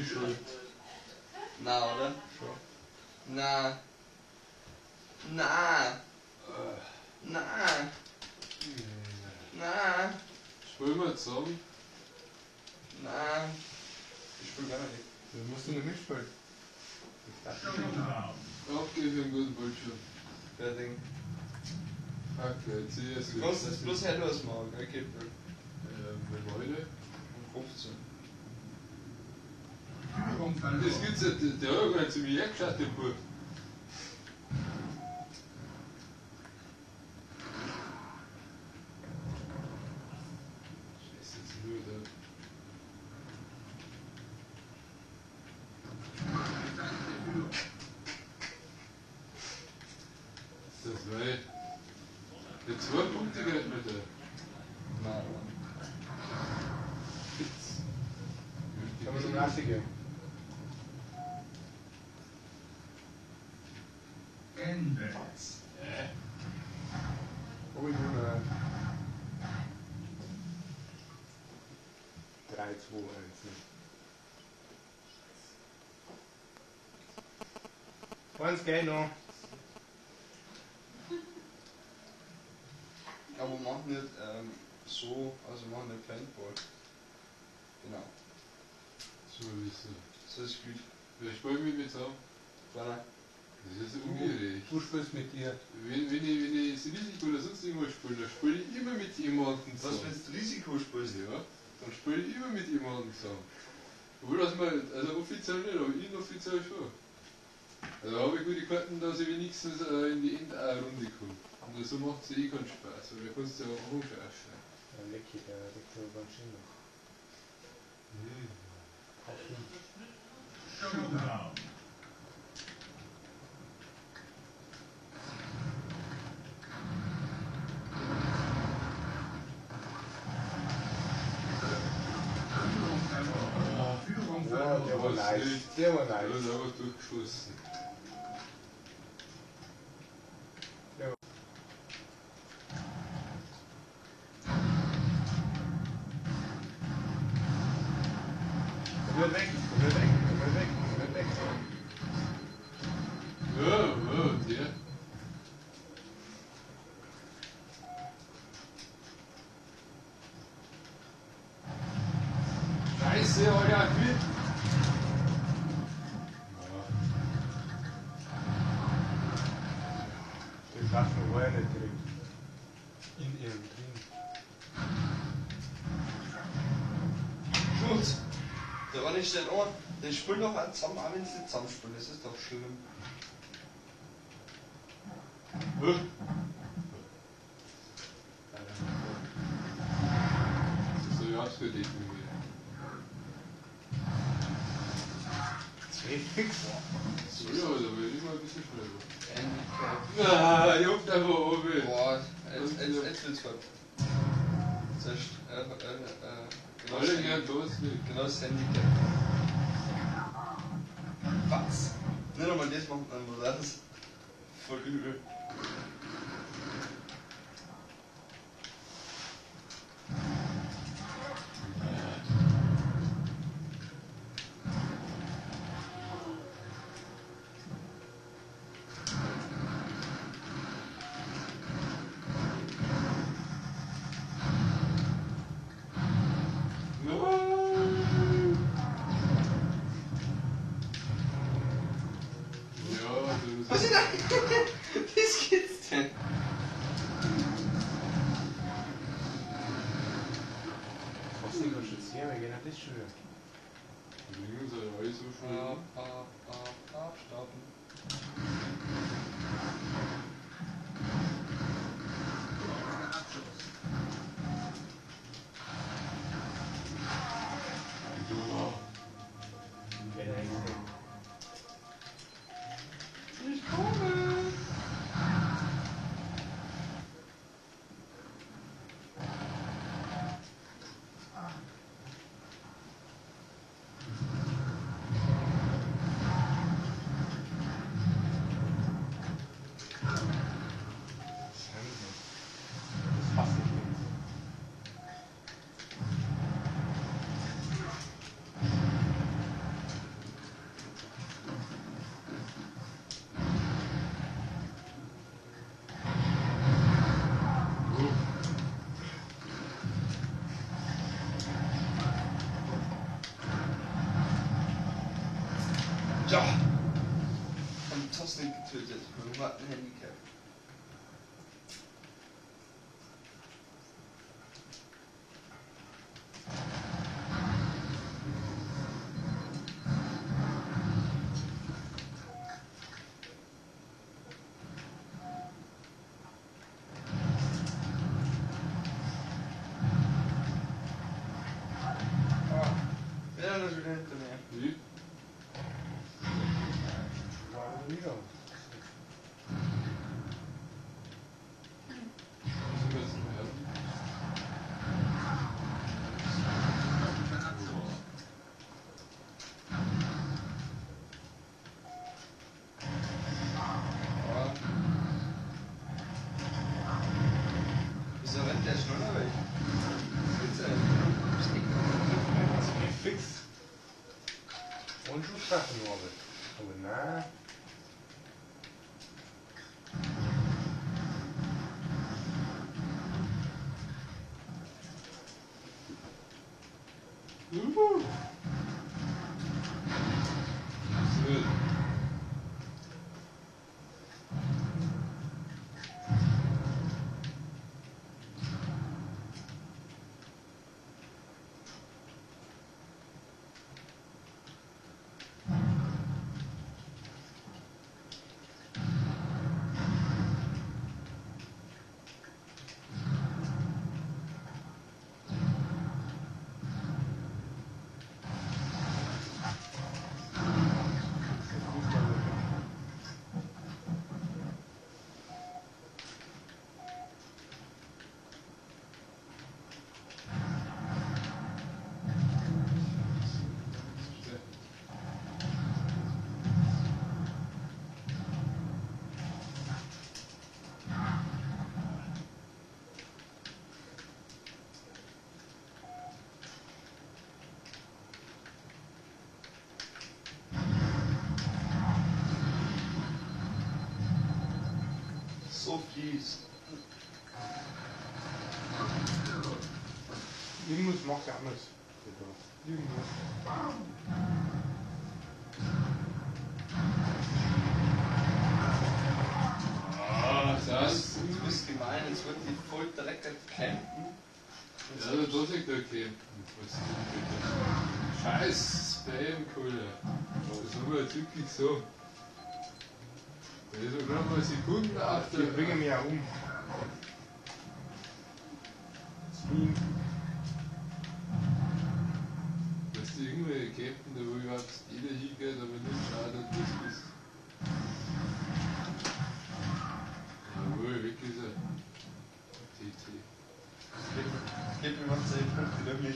die Schuld. Na, oder? Schon. Na. Na. Na. Na. Spielen wir zusammen? Na. Ich spiel gar nicht. Dann musst du nicht mitspielen. Aufgehen für einen guten Bildschirm. Der Ding. Okay, jetzt sehe ich es. Du kannst das bloß Hände ausmachen, okay? Mit Leute. Um 15. Das gibt's ja, der hat ja gar nicht zu mir hergeschaut, der Bub. Scheiße, jetzt nur da. Das war die 2 Punkte geht mit der. Na, Kann man zum Rassi gehen. Oh, ich will 3, 2, 1. Eins geht noch. aber mach nicht so, also mach nicht Paintball. Genau. So wie so. So ist gut. Wer spielt mit mir zusammen? Kleiner. Das ist ungerecht. Du spielst mit dir. Wenn ich das Risiko oder sonst irgendwas spiele, dann spiele ich immer mit jemandem Was, zusammen. wenn du Risiko spielst? Ja, dann spiele ich immer mit jemandem zusammen. Obwohl das mal, also offiziell nicht, aber inoffiziell schon. Also habe ich gute Karten, dass ich wenigstens in die Endrunde komme. Und so macht es eh keinen Spaß, weil da kannst du ja auch anschauen. Ja, lecker, der liegt so ganz schön noch. Oh, der war nice. Der war Der nice. ist einfach durchgeschossen. Der wird weg, der wird weg, der wird weg, der wird weg. Ja, der. Scheiße, euer Quid! Den Waffen war ja nicht drin. In ihrem drin. Gut. Der eine steht an, den spielen doch auch zusammen, auch wenn sie nicht zusammenspielen, das ist doch schlimm. Das ist so ja ausgedeckt mit mir. 2 fix. So, ja, da will ich mal ein bisschen schneller. Handicap. Ah, juckt einfach oben. Boah, jetzt wird's gut. Genau Alle gern loslegen. genau das Handicap. Was? Nicht nochmal das machen, dann das ist voll übel. Was ist das? Was geht's denn? Was nicht kannst du jetzt sehen, wir gehen auf das schon wieder. Die Dinge sind alle so schnell. Abstauben. Geht eigentlich. Ich komme! Ja! Und du hast nicht getötet, mit dem harten Handicap. Ja, das ist wieder hinter mir. Wie? War wieder. Sind wir jetzt im Herren? Aber wieso rennt der schneller weg? Bitte. Ziemlich fix. Und schon treffen, Norbert. Aber nein. Juhu! So. So fies. Irgendwas macht er anders. Irgendwas. Ah, das. Du bist gemein, jetzt wird die voll direkt campen. Ja, da muss ich da kämpfen. Was ist denn bitte? Scheiß Spam-Kohle. Das haben wir jetzt wirklich so. Da ist ja gerade mal Sekunden auf Die bringen mich auch um. Swing. Weißt du, irgendwelche Campen, da wo überhaupt jeder hingeht, aber nicht schaut, dass das ist. Jawohl, weg ist er. TT. Gib mir mal 10 Punkte, wirklich.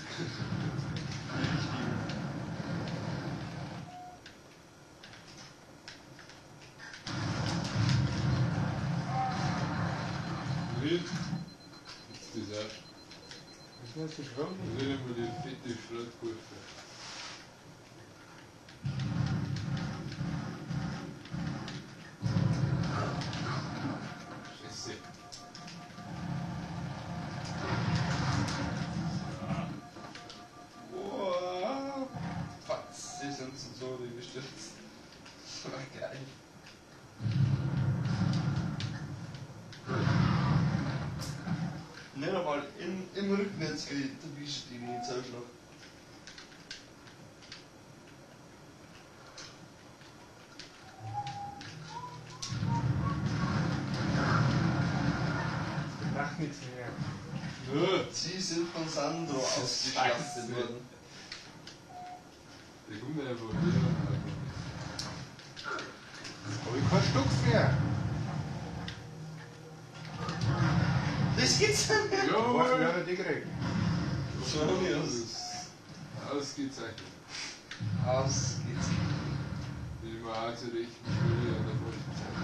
Wild. Jetzt ist er. Was ist das für Schwimmen? Da will ich mal die fette Schrottkurve. Scheiße. Wow. Fatz, die sind so die gestürzt. Das war geil. Nicht einmal im Rücknetz erwischt die nicht so schlecht. Macht nichts mehr. Ja, Sie sind von Sandro Das ist ausgeschlachtet scheiße. worden. der kommt einfach wieder. Aber ich kein Stucks mehr. Das gibt's ja nicht! Was Jawohl! wer hat die gekriegt? So haben wir es. Ausgezeichnet. Aus geht's. Die war auch zur rechten Schule an der falschen Zeit.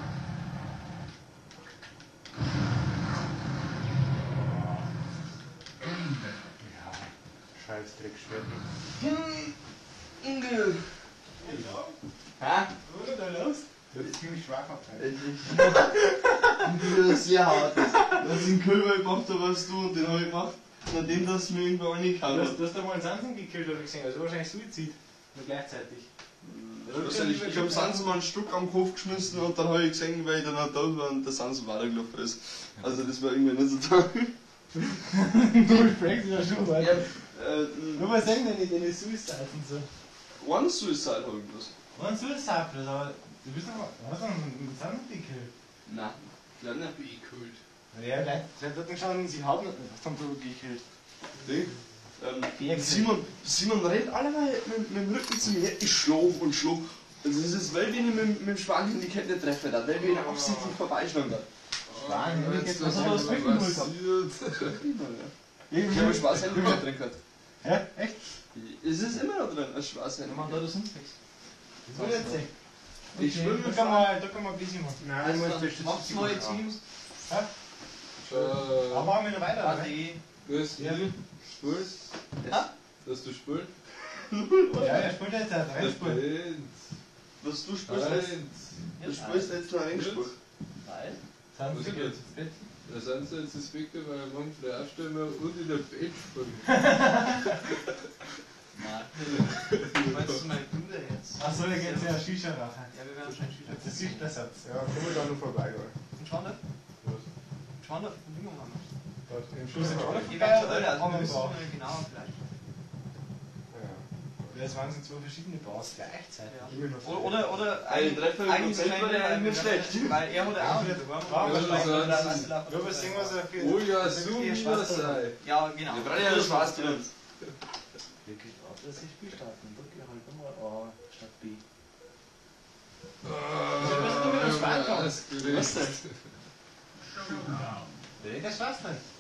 Ja, scheiß Dreckschwert. Ingel! Hä? Oder da los? Das ist ziemlich schwach auf Ingel ist sehr hart. Du hast den Kühlwald gemacht, da warst du und den habe ich gemacht, nachdem das mir irgendwo auch nicht Du kann. hast da mal einen Samsung gekillt, habe ich gesehen. Also wahrscheinlich Suizid. Nur gleichzeitig. Ich hab Sansa mal ein Stück am Kopf geschmissen und dann habe ich gesehen, weil ich dann auch da war und der Sansa weitergelaufen ist. Also das war irgendwie nicht so toll. Du fragst ja schon, Ja, Alter. Nur was sagen denn die Suicides und so? One Suicide habe ich bloß. One Suicide bloß, aber du bist doch. Was ist denn Sandpickel? Nein, glaub nicht. Bekult. Ja, Leute dort schauen, sie haben nicht vom Tod gekillt. Simon rennt allemal mit dem Rücken zu mir, ich schlaf und schlaf. Also es ist, weil wir ihn mit dem Schwan in die Kette treffen, da, weil wir ihn absichtlich vorbeischlagen. Was hat das Rücken geholt? Ich habe ein Schwarzhändler mehr drin gehabt. Ja, echt? Es ist immer noch drin, ein Schwarzhändler. Man da das sonst nichts. Das will jetzt sehen. Ich schwimme Da kann man ein bisschen machen. Nein, du musst Macht's neue Teams. Ja? Schau. Aber machen wir noch weiter, oder? Was? Ja. Spulst? Ha? Dass du spulst? Ja, er spielt jetzt halt Das reinspielen. brennt. Was du spielst jetzt? Du spielst jetzt noch reingespielt. Nein. Sind Was sie geht? ins Bett? Da sind sie jetzt das Weg, weil wir morgen früh aufstehen und in der Bett springen. Nein. Du meinst mein Bruder jetzt? Achso, da geht's ja Shisha rauchen. Ja, wir werden schon Schüler. Das ist nicht der Satz. Ja, komm ich da noch vorbei, oder? Und schauen wir? Schauen wir, von Ding haben wir. Dort im Du bist jetzt auch noch Eventuell, also wir vorbei, müssen oder? genau vielleicht. Das waren so zwei verschiedene Bars gleichzeitig. Ja. Oder Ein Treffer eigentlich im Prozent wäre mir schlecht. Weil er hat auch Ja, nicht. Ja, was singen wir so für. Oh ja, so wie das sei. Ja, genau. Wir brauchen ja das Schwarz drin. Wirklich, dass ich Spiel starten. Drück ich halt immer A statt B. Was Was denn? Der Schwarz nicht.